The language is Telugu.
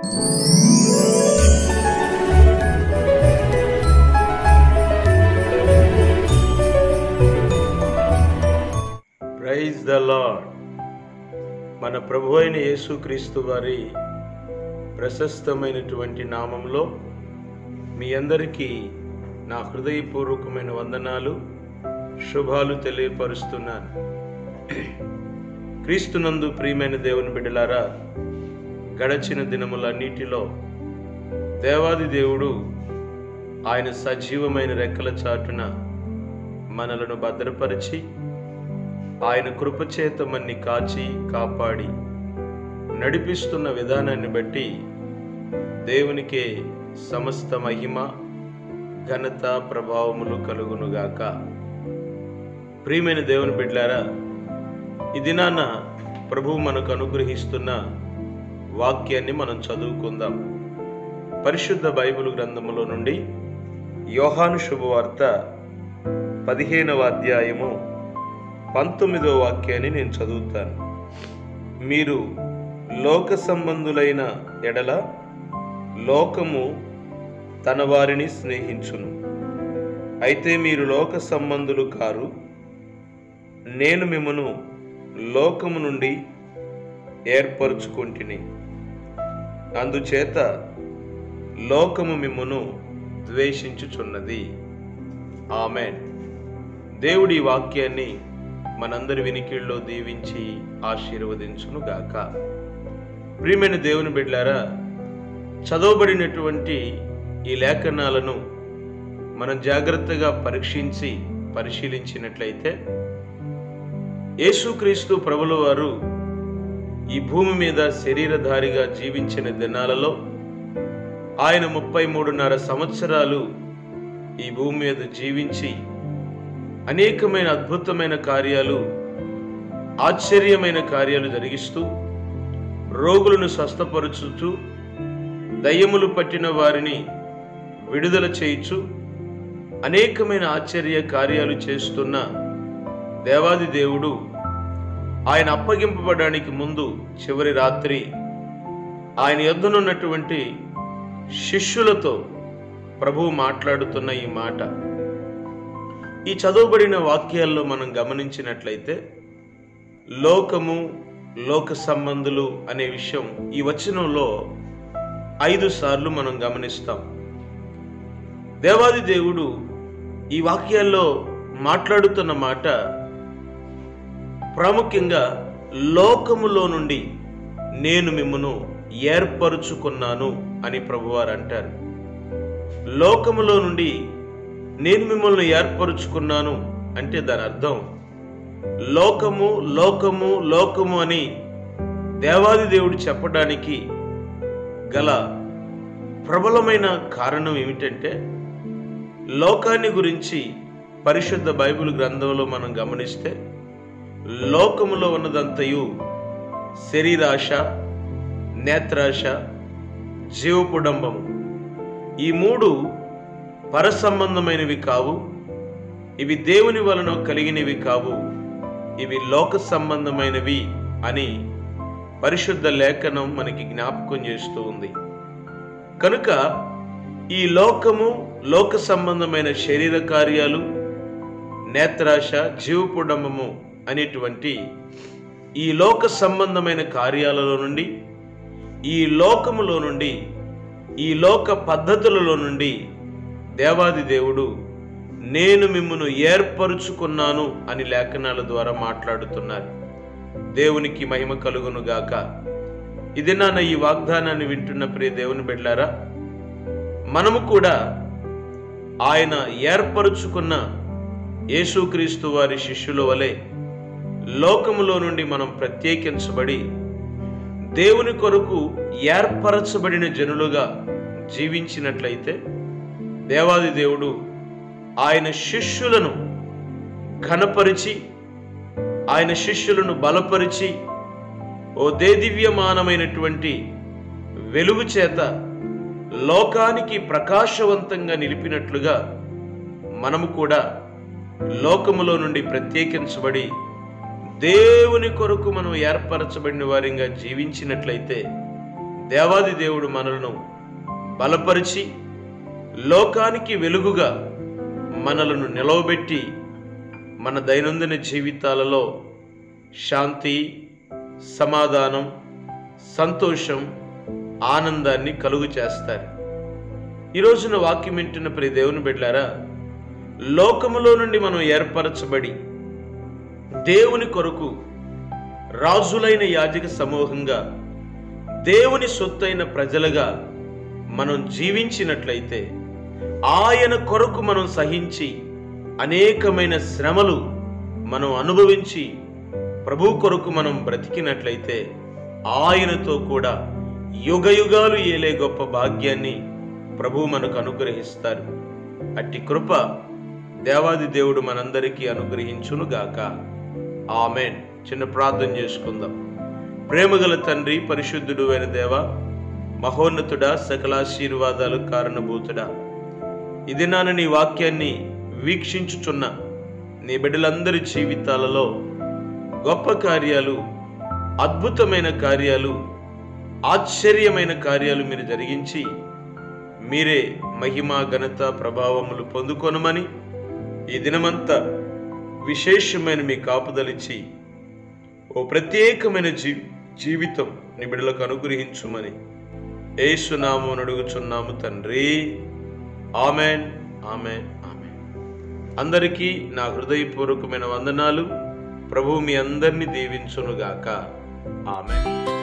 Praise the lord. మన ప్రభు అయిన యేసుక్రీస్తు వారి ప్రశస్తమైనటువంటి నామంలో మీ అందరికీ నా హృదయపూర్వకమైన వందనాలు, శుభాలు తెలియపరుస్తున్నాను. క్రీస్తునందు ప్రియమైన దేవుని బిడ్డలారా, గడచిన దినములన్నిటిలో దేవాది దేవుడు ఆయన సజీవమైన రెక్కల చాటున మనలను భద్రపరిచి ఆయన కృపచేత మన్ని కాచి కాపాడి నడిపిస్తున్న విధానాన్ని బట్టి దేవునికే సమస్త మహిమ, ఘనత, ప్రభావములు కలుగునుగాక. ప్రియమైన దేవుని బిడ్డలారా, ఈ దినాన ప్రభువు మనకు అనుగ్రహిస్తున్న వాక్యాన్ని మనం చదువుకుందాం. పరిశుద్ధ బైబిల్ గ్రంథములో నుండి యోహాను శుభవార్త 15వ అధ్యాయము 19వ వాక్యాన్ని నేను చదువుతాను. మీరు లోక సంబంధులైన ఎడల లోకము తన వారిని స్నేహించును. అయితే మీరు లోక సంబంధులు కారు, నేను మిమ్మును లోకము నుండి ఏర్పరచుకొంటిని. అందుచేత లోకము మిమ్మును ద్వేషించుచున్నది. ఆమేన్. దేవుడి వాక్యాన్ని మనందరి వినికిడిలో దీవించి ఆశీర్వదించును గాక. ప్రియమైన దేవుని బిడ్డలారా, చదవబడినటువంటి ఈ లేఖనాలను మనం జాగ్రత్తగా పరిశీలించినట్లయితే యేసుక్రీస్తు ప్రభుల వారు ఈ భూమి మీద శరీరధారిగా జీవించిన దినాలలో ఆయన 33.5 సంవత్సరాలు ఈ భూమి మీద జీవించి అనేకమైన అద్భుతమైన కార్యాలు, ఆశ్చర్యమైన కార్యాలు జరిగిస్తూ, రోగులను స్వస్థపరుచుతూ, దయ్యములు పట్టిన వారిని విడుదల చేయుచు అనేకమైన ఆశ్చర్య కార్యాలు చేస్తున్న దేవాది దేవుడు ఆయన అప్పగింపబడడానికి ముందు చివరి రాత్రి ఆయన యొద్దనున్నటువంటి శిష్యులతో ప్రభువు మాట్లాడుతున్న ఈ మాట ఈ చదవబడిన వాక్యాల్లో మనం గమనించినట్లయితే లోకము, లోక సంబంధులు అనే విషయం ఈ వచనంలో 5 సార్లు మనం గమనిస్తాం. దేవాది దేవుడు ఈ వాక్యాల్లో మాట్లాడుతున్న మాట ప్రాముఖ్యంగా లోకములో నుండి నేను మిమ్మును ఏర్పరుచుకున్నాను అని ప్రభువారు అంటారు. లోకములో నుండి నేను మిమ్మల్ని ఏర్పరుచుకున్నాను అంటే దాని అర్థం లోకము లోకము లోకము అని దేవాది దేవుడు చెప్పడానికి గల ప్రబలమైన కారణం ఏమిటంటే, లోకాన్ని గురించి పరిశుద్ధ బైబిల్ గ్రంథంలో మనం గమనిస్తే లోకములో ఉన్నదంతయు శరీరాశ, నేత్రాశ, జీవపుడంబము, ఈ 3 పరసంబంధమైనవి కావు. ఇవి దేవుని వలన కలిగినవి కావు. ఇవి లోక సంబంధమైనవి అని పరిశుద్ధ లేఖనం మనకి జ్ఞాపకం చేస్తూ ఉంది. కనుక ఈ లోకము, లోక సంబంధమైన శరీర కార్యాలు, నేత్రాశ, జీవపుడంబము అనేటువంటి ఈ లోక సంబంధమైన కార్యాలలో నుండి, ఈ లోకములో నుండి, ఈ లోక పద్ధతులలో నుండి దేవాది దేవుడు నేను మిమ్మును ఏర్పరుచుకున్నాను అని లేఖనాల ద్వారా మాట్లాడుతున్నారు. దేవునికి మహిమ కలుగును గాక. ఇది నాన్న ఈ వాగ్దానాన్ని వింటున్న ప్రియ దేవుని బిడ్డలారా, మనము కూడా ఆయన ఏర్పరుచుకున్న యేసుక్రీస్తు వారి శిష్యుల వలె లోకములో నుండి మనం ప్రత్యేకించబడి దేవుని కొరకు ఏర్పరచబడిన జనులుగా జీవించినట్లయితే దేవాది దేవుడు ఆయన శిష్యులను ఘనపరిచి, ఆయన శిష్యులను బలపరిచి, ఓ దేదివ్యమానమైనటువంటి వెలుగు చేత లోకానికి ప్రకాశవంతంగా నిలిపినట్లుగా మనము కూడా లోకములో నుండి ప్రత్యేకించబడి దేవుని కొరకు మనం ఏర్పరచబడిన వారిగా జీవించినట్లయితే దేవాది దేవుడు మనలను బలపరిచి లోకానికి వెలుగుగా మనలను నిలవబెట్టి మన దైనందిన జీవితాలలో శాంతి, సమాధానం, సంతోషం, ఆనందాన్ని కలుగు చేస్తారు. ఈ రోజున వాక్యం వింటున్న ప్రియ దేవుని బిడ్డలారా, లోకములో నుండి మనం ఏర్పరచబడి దేవుని కొరకు రాజులైన యాజక సమూహంగా, దేవుని సొత్తైన ప్రజలుగా మనం జీవించినట్లయితే, ఆయన కొరకు మనం సహించి అనేకమైన శ్రమలు మనం అనుభవించి ప్రభు కొరకు మనం బ్రతికినట్లయితే, ఆయనతో కూడా యుగయుగాలు ఏలే గొప్ప భాగ్యాన్ని ప్రభు మనకు అనుగ్రహిస్తారు. అట్టి కృప దేవాది దేవుడు మనందరికీ అనుగ్రహించునుగాక. ఆమెన్. చిన్న ప్రార్థన చేసుకుందాం. ప్రేమగల తండ్రి, పరిశుద్ధుడు అయిన దేవ, మహోన్నతుడా, సకలాశీర్వాదాలు కారణభూతుడా, ఇది నాన్న నీ వాక్యాన్ని వీక్షించుచున్న నీ బిడ్డలందరి జీవితాలలో గొప్ప కార్యాలు, అద్భుతమైన కార్యాలు, ఆశ్చర్యమైన కార్యాలు మీరు జరిగించి మీరే మహిమ, ఘనత, ప్రభావములు పొందుకొనమని, ఈ దినమంతా విశేషమైన మీ కాపుదలిచ్చి ఓ ప్రత్యేకమైన జీవితం నీ బిడ్డలకు అనుగ్రహించుమని యేసు నామమున అడుగుచున్నాము తండ్రి. Amen, amen, amen. అందరికీ నా హృదయపూర్వకమైన వందనాలు. ప్రభువు మీ అందరినీ దీవించునుగాక. ఆమెన్.